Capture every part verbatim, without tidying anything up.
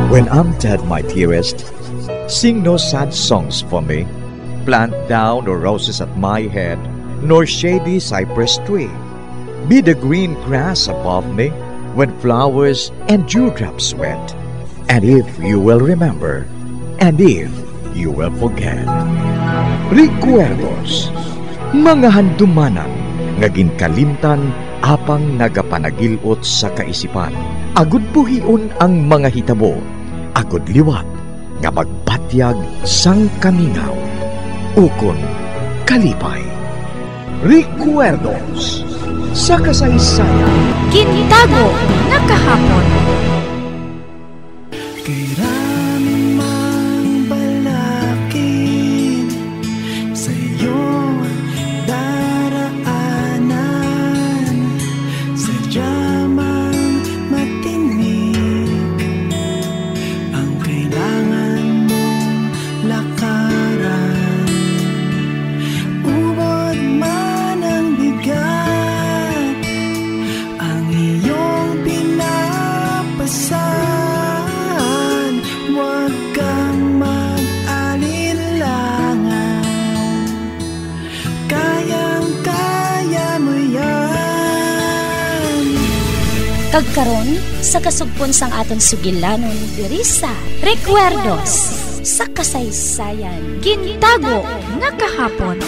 When I'm dead, my dearest, sing no sad songs for me. Plant down no roses at my head, nor shady cypress tree. Be the green grass above me when flowers and dewdrops wet. And if you will remember, and if you will forget. Recuerdos, mga handumanan, ngaging kalimtan, apang nagapanagilot sa kaisipan. Agud buhion ang mga hitabo, agud liwat, nga magpatyag sang kamingaw. Ukon kalipay. Recuerdos sa kasaysayan. Gintago nga kahapon. Kagkaron sa kasugpon sang aton sugilanon diri sa Recuerdos sa kasaysayan. Gintago nga kahapon.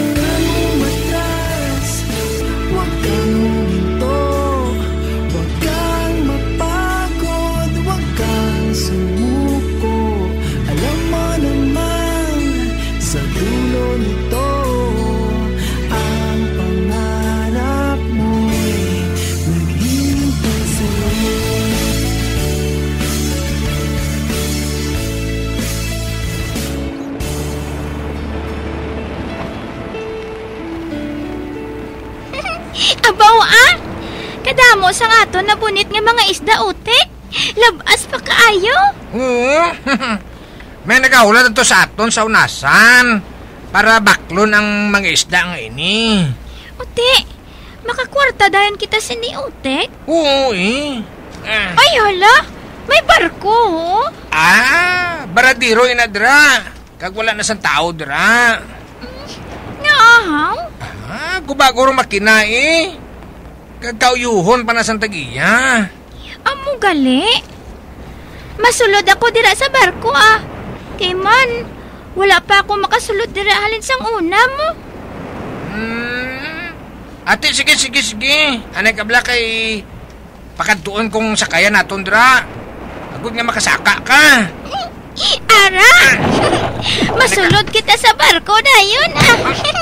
Abaw ah! Kadamo sa aton na bunit nga mga isda utik. Labas pa kaayo. Oo. May nagaulat ito sa aton sa unasan para baklon ang mga isda nga ini. Uti, makakwarta dayon kita sini utik? Oo eh. Ah. Ay hala, may barko ho. Ah, baradiro inadra. Kag wala na sang tao dira. Nga ahaw? Ah, gubaguro makina eh. Kagkauyuhon pa na sang tagiya. Amo gali. Masulod ako dira sa barko ah. Kay man, wala pa ako makasulod dira halin sang una mo. Hmm. Ate, sige, sige, sige. Anay kabla kay pakadtuon kong sakayan naton dira. Agud nga makasaka ka. Ara! Masulod kita sa barko na yun ah.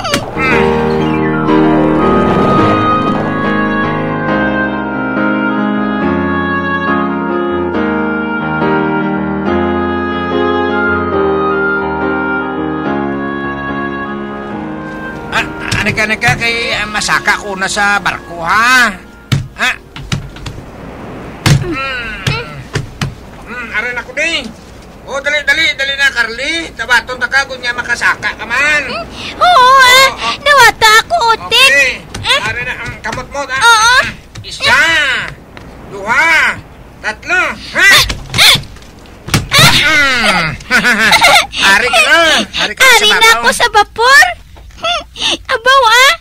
Anika-anika kay uh, masaka ko na sa barko, ha? Ha? Hmm. Hmm, aran ako din. O, dali, dali, dali na, Carly. Tabaton ta ka, gunya makasaka ka man. Oo, oh, ah, oh. Nawata ako, utik. Okay, eh? Aran na, um, kamot mo, ha? Oo. Isa, duha, tatlo, ha? Hmm. Ari ka na. Ari ka Ari sa na ako sa vapor. Abaw ah.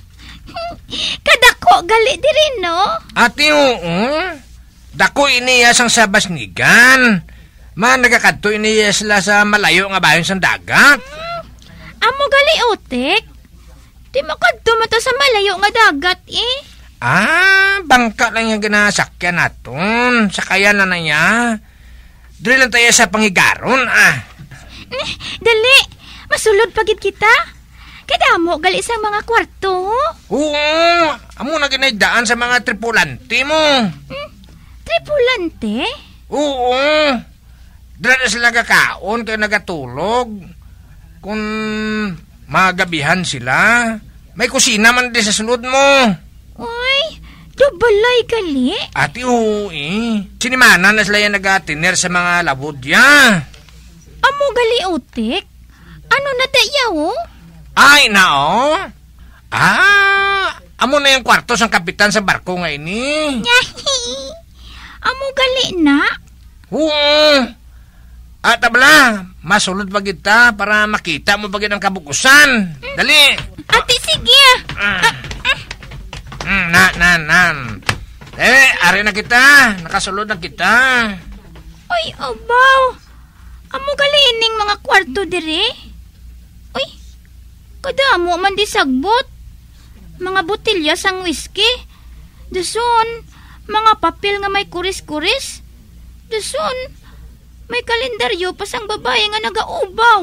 Kadako gali diri no. Ati oo. Dako iniya sang sa basnigan. Man nagakadto iniya sila sa malayo nga bayon sang dagat. Amo gali utik. Di makadto mo to sa malayo nga dagat eh. Ah, bangka lang yung ginasakyan naton. Sakayan na na niya. Dili lang tayo sa pangigaron ah. Dali, masulod pagid kita. Kadamo gali sa mga kwarto. Oo, amo na ginaydaan sa mga tripulante mo. Hmm, tripulante? Oo. Dila na sila kakaon kaya nagatulog. Kung magabihan sila, may kusina man din sa sulod mo. Uy, dubalay gali. Ati oo eh. Sinimana na sila yung nagatiner sa mga labudya. Amo gali utik? Ano na tayo? Ay, nao. Ah, amo na yung kwarto sang kapitan sa barko nga ini. Amo gali na. Oo. At abala, masulod pa kita para makita mo bagay ang kabukusan. Dali. Ate, sige. Mm, na, na, nan. Eh, ari na kita. Nakasulod na kita. Uy, abaw. Amo galiining mga kwarto dire. Uy, kadamo man di sagbot. Mga botelya sang whiskey. Dason, mga papel nga may kuris-kuris. Dason, may kalendaryo pa sang babae nga nagaubaw.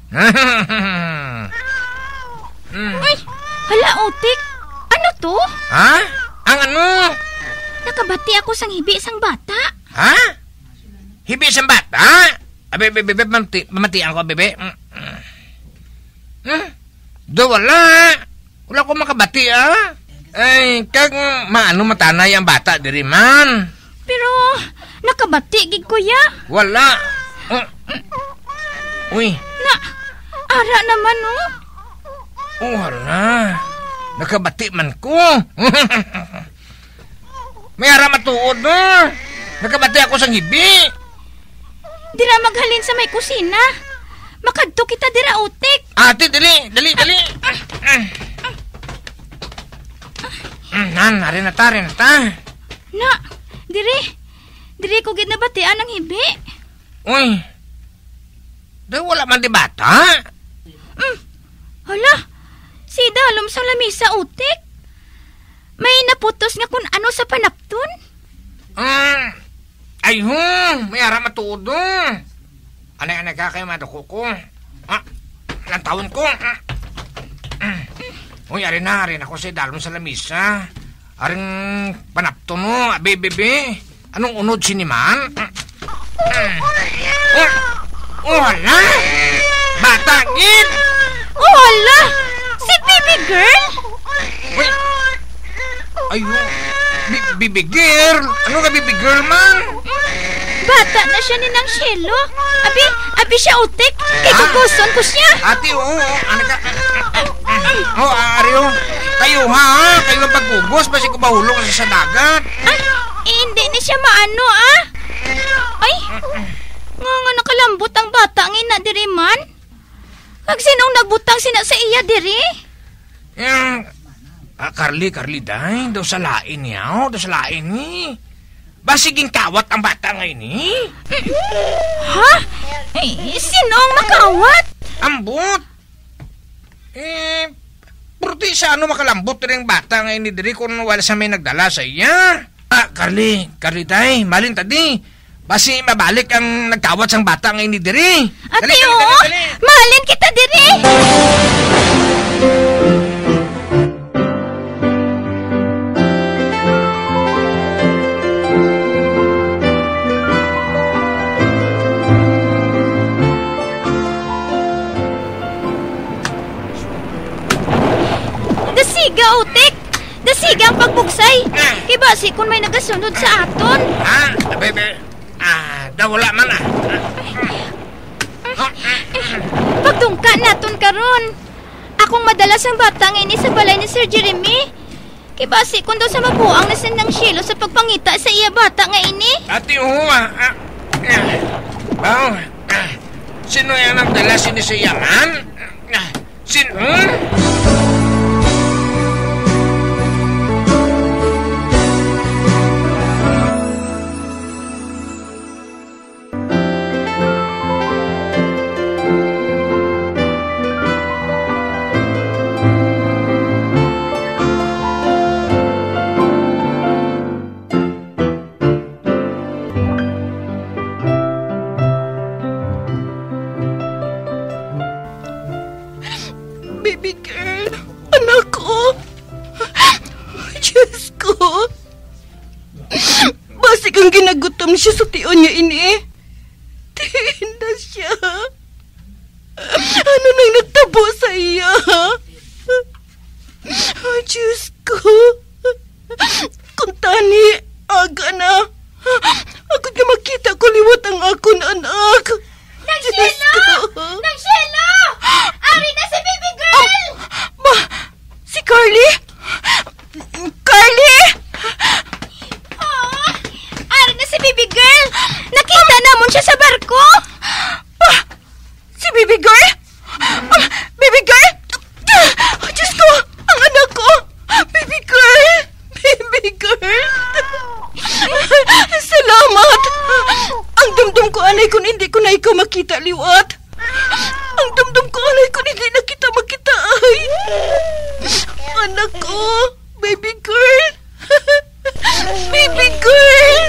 mm. Ay, hala utik. Ano to? Ha? Ang ano? Nakabati ako sang hibi sang bata. Ha? Hibi sang bata? Abe, bebe, bebe, mamati, mamatian ko, bebe. Mm, mm. Hmm? Do, wala. Wala ko makabati, ah. Ay, kag maano matanay ang bata, diri man. Pero, nakabati, gig kuya. Wala. Uh, uy. Na, ara naman, oh. Oh, hala. Nakabati man ko. May ara matuod, no? Nakabati ako sang hibi. Dira maghalin sa may kusina. Makadto kita dira utik. Ate, dali, dali, dali. Mm, nan, ari na ta, ari na ta. Na, diri. Diri ko gid nabatian ang hibi. Uy. Daw wala man di bata. Mm. Hala. Si dalom sa lamisa utik. May naputos nga kun ano sa panapton. Mm. Ay, hum, may ara matuod do. Anay-anay ka kayo maduko ko. Ah, ilang taon ko. Mm. Uy, ari na, ari na ko si dalom sa lamisa. Aring panapto no, abe, bebe. Anong unod siniman? Mm. Oh, oh, hala. Bata, gid. Oh, hala. Si baby girl. Uy. Ayun. Baby girl. Ano ka baby girl, man? Bata na siya ni nang Shelo. Abi, abi siya utik. Kay kukuson ko siya. Ate, oo. Ano ka? Oo, ari, oo. Kayo, ha? Kayo ang pagkugos. Basi ko bahulong kasi sa dagat. Ah, eh, hindi ni siya maano, ah. Ay, nga nga nakalambot ang bata ng ina diri man. Kag sinong nagbutang sina sa iya diri? Yung, ah, Carly, Carly, dahin. Daw sa lain niya, daw sa lain ni. Basiging kawat ang bata ngayon ni. Ha? Eh, sinong makawat? Ambot. Eh, purti sa ano makalambot rin bata ngayon ni diri kung wala sa may nagdala sa iya. Ah, Carly, Carly, dahin. Malin tadi. Basi mabalik ang nagkawat sang bata ngayon ni diri. Ate, oo. Mahalin kita diri. Dasiga, utik. Dasiga ang pagbuksay. Ibasi kung may nagasunod sa aton. Ha? Bebe. Ah, daw wala man ah. Pagtungka naton karon. Akong madalas ang bata ngayon sa balay ni Sir Jeremy. Kibasi kung daw sa mabuang na sinang Shelo sa pagpangita sa iya bata nga ini. Ate, oo ah. Ah, ah. Bao, ah. Sino yan ang dala sini sa yaman? Ah, sino? Baby girl, anak ko. Diyos ko. Basi kang ginagutom siya sa tiyon niya ini. Tinda siya. Ano nang nagtabo sa iya? Oh, Diyos ko. Kung tani, aga na. Agad na makita ko liwat ang akon anak. Nang Shelo! Nang Shelo! Ari na si baby girl! Oh, ba? Si Carly? Carly? Oh, ari na si baby girl! Nakita kung hindi ko na ikaw makita, liwat. Ang damdam ko alay kung hindi na kita makita ay. Anak ko, baby girl. Baby girl.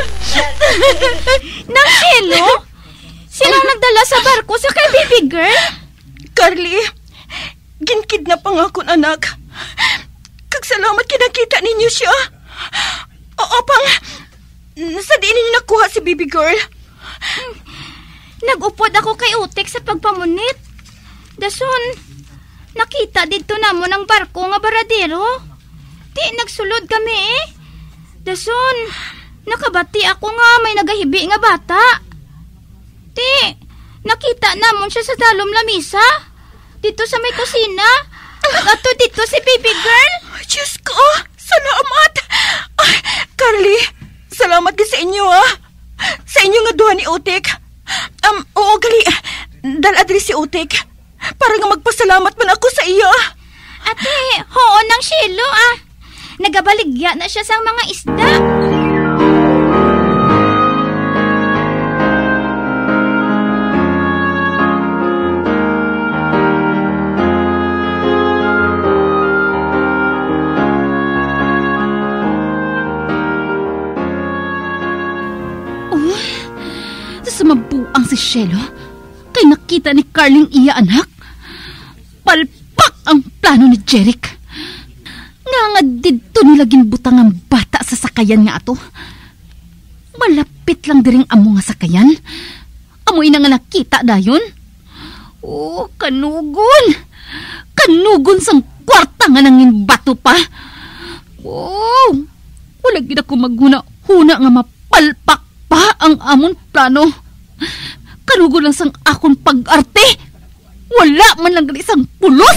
Nang Shelo? Sinong nagdala sa barko sa kay baby girl? Carly, ginkidnap ang akong anak. Kagsalamat kinakita ninyo siya. Oo pang, sa di ninyo nakuha si baby girl. Nag-upod ako kay Utek sa pagpamunit. Dason, nakita dito namo ng barko nga baradero. Di nagsulod kami eh. Dason, nakabati ako nga may nagahibi nga bata. Di, nakita namon siya sa dalom lamisa. Dito sa may kusina. At ato dito si baby girl. Diyos ko, salamat. Ay, Carly, salamat din sa inyo ah. Sa inyo nga duha ni Utek. Um, oo, gali. Daladri si Utek. Para nga magpasalamat man ako sa iyo. Ate, hoo ng Shelo ah. Nagabaligya na siya sa mga isda. Oh, sumabuang si Shelo. Kay nakita ni Carling iya anak. Palpak ang plano ni Jeric. Nga nga dito nila ginbutang ang bata sa sakayan nga ato. Malapit lang diring amo nga sakayan. Amoy na nga nakita dayon. Oh, kanugon. Kanugon sang kwarta nga nangin bato pa. Oh, wala gid ako maghuna-huna nga mapalpak pa ang amon plano. Kanugon lang sang akon pag-arte. Wala man lang gali sang pulos.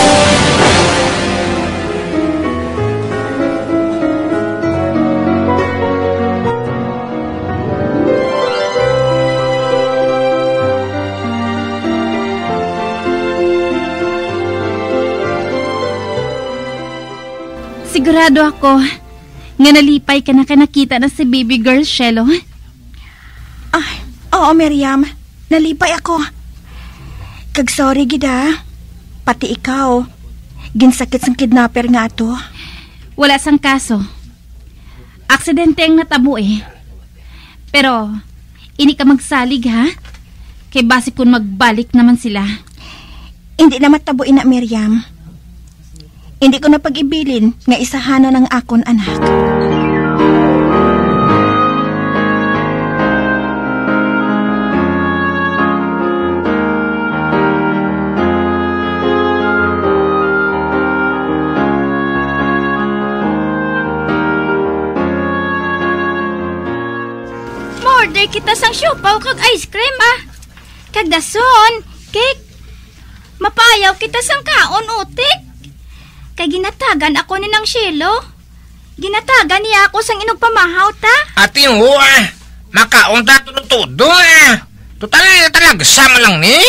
Sigurado ako nga nalipay ka na ka nakita na si baby girl, Shelo. Ay, oo, Miriam. Nalipay ako. Kag sorry gida. Pati ikaw. Ginsakit sang kidnapper nga ato. Wala sang kaso. Aksidente ang natabo eh. Pero, ini ka magsalig ha? Kay base kung magbalik naman sila. Hindi na matabuin na, Miriam. Hindi ko na pag-ibilin nga isahana ng akon anak. Order kita sang siopaw kag ice cream ah. Kag dason, cake. Mapayaw kita sang kaon, Utek. Kay ginatagan ako ni nang Shelo. Ginatagan niya ako sang inog pamahaw ta. Ati yung huwa, makaon ta tudo ah. Total na talaga sama lang ni.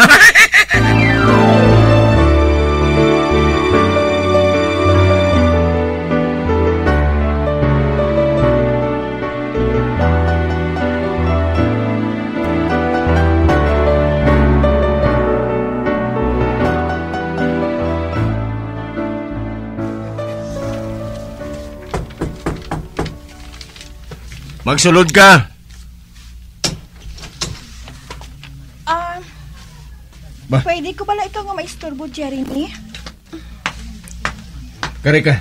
Magsulod ka. Ah, uh, ba? Pwede ko pala ikaw nga maisturbo, Jeremy? Kare ka.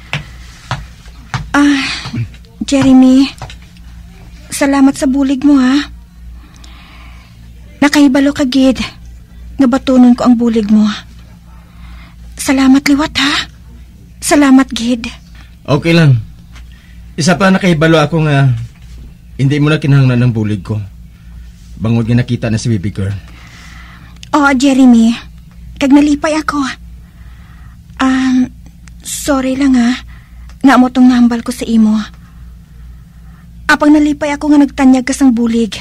Ah, uh, Jeremy, salamat sa bulig mo ha. Nakahibalo ka, Gid. Nga batunon ko ang bulig mo. Salamat, liwat ha. Salamat, Gid. Okay lang. Isa pa nakahibalo ako nga hindi mo na kinahanglan ng bulig ko. Bangod nga nakita na si baby girl. Oo, Jeremy. Kag nalipay ako. Um, sorry lang ha. Nga mo tong nahambal ko sa imo. Apang nalipay ako nga nagtanyag ka sang bulig.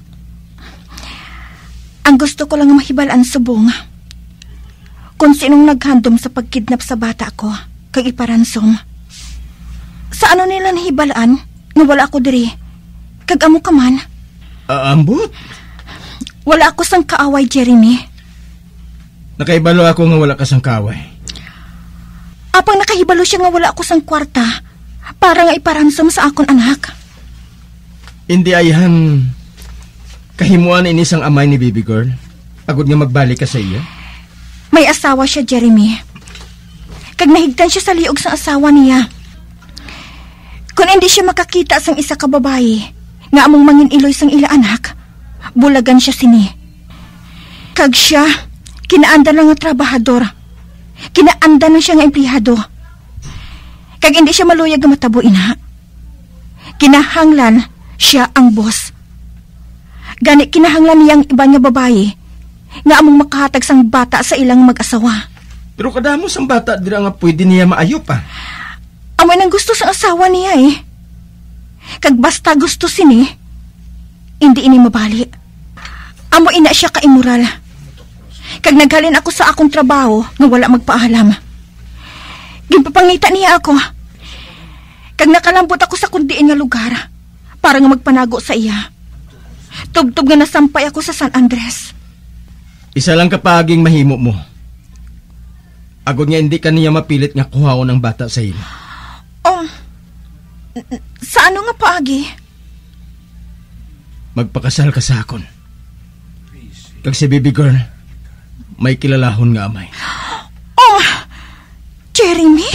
Ang gusto ko lang mahibalan subong. Kung sinong naghandom sa pagkidnap sa bata ko, kag iparansom. Sa ano nila nahibalaan, nga wala ako diri. Kag amo ka man. Aambot? Wala ako sang kaaway, Jeremy. Nakaibalo ako nga wala ka sang kaaway. Apang nakahibalo siya nga wala ako sang kwarta para nga iparansom sa akon anak. Hindi ayhan kahimuan ini sang amay ni baby girl. Agod nga magbalik ka sa iya. May asawa siya, Jeremy. Kag nahigtan siya sa liog sa asawa niya. Kung hindi siya makakita sang isa ka babae nga among mangin iloy sang ila anak, bulagan siya sini. Kag siya, kinaanda lang nga trabahador. Kinaanda na siya nga empleyado. Kag hindi siya maluyag nga matabo ina. Kinahanglan siya ang boss. Gani kinahanglan niyang iba nga babae nga among makahatag sang bata sa ilang mag-asawa. Pero kadamo sang bata dira nga pwede niya maayo pa. Amoy nang gusto sa asawa niya eh. Kag basta gusto sini, hindi ini mabali. Amo ina siya ka-immoral. Kag naghalin ako sa akong trabaho nga wala magpaalam. Ginpapangita niya ako. Kag nakalambot ako sa kundiin nga lugar para nga magpanago sa iya. Tubtob nga nasampay ako sa San Andres. Isa lang kapaging mahimo mo. Agod nga hindi ka niya mapilit nga kuhaon ang bata sa ila. Oh, sa ano nga paagi? Magpakasal ka sa akon. Kag si baby girl, may kilalahon nga amay. Oh, Jeremy?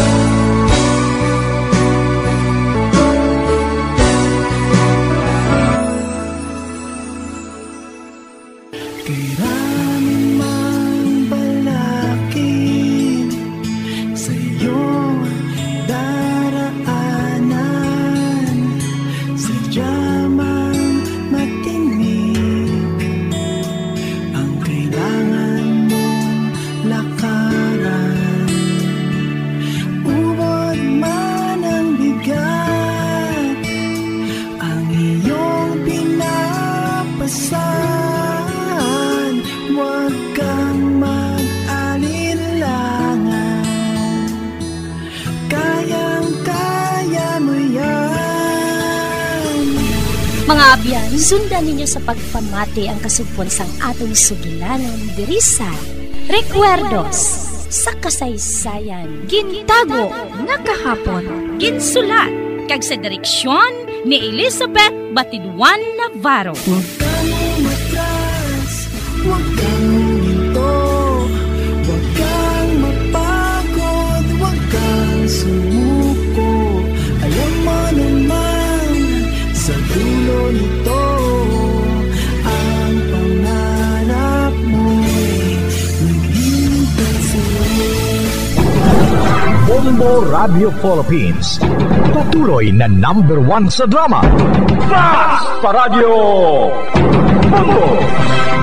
Mga abyan, sundan ninyo sa pagpamati ang kasugpon sang atong sugilanon diri sa Recuerdos sa kasaysayan. Gintago nga kahapon, ginsulat kag sa direksyon ni Elizabeth Batiduan Navarro. Huwag kang umatras, huwag kang huminto, huwag kang mapagod, huwag kang sumuko. Alam mo naman, sa dulo nito, ang pangarap mo'y naghihintay sa'yo. Bombo Radio Philippines, patuloy na number one sa drama. Fast sa Radio Bombo!